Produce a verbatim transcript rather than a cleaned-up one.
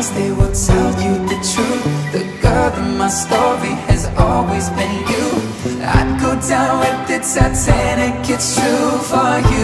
eyes, they will tell you the truth. The girl in my story has always been you. I'd go down with the Titanic, it's true for you.